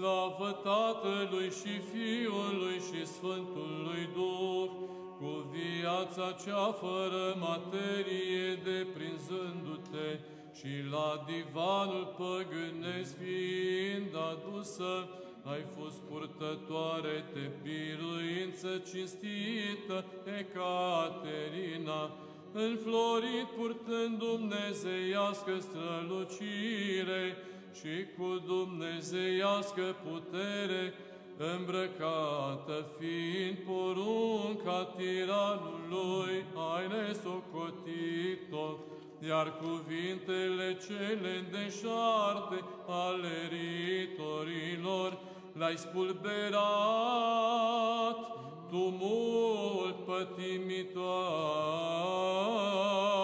Slavă Tatălui și Fiului și Sfântului Duh, cu viața cea fără materie, deprinzându-te și la divanul păgânesc fiind adusă, ai fost purtătoare de biruință cinstită Ecaterina, înflorit purtând dumnezeiască strălucire și cu dumnezeiască putere, îmbrăcată fiind porunca tiranului, ai nesocotit-o, iar cuvintele cele deșarte ale ritorilor le-ai spulberat, tu mult pătimitoare.